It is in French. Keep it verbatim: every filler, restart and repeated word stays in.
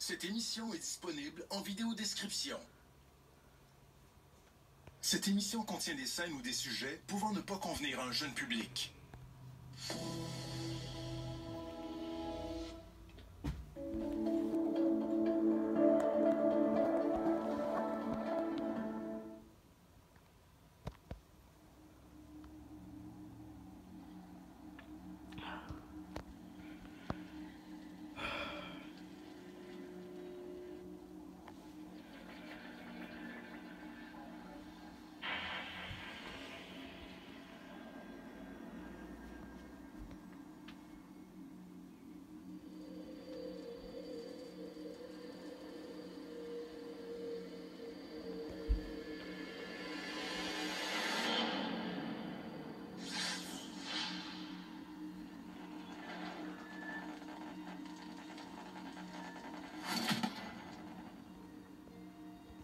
Cette émission est disponible en vidéo description. Cette émission contient des scènes ou des sujets pouvant ne pas convenir à un jeune public.